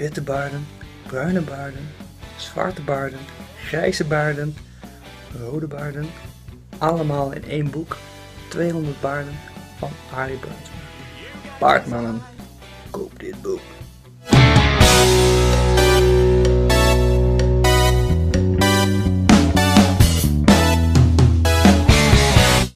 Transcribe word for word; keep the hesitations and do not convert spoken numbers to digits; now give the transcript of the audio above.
witte baarden, bruine baarden, zwarte baarden, grijze baarden, rode baarden. Allemaal in één boek. tweehonderd baarden van Arie Brandsma. Baardmannen, koop dit boek.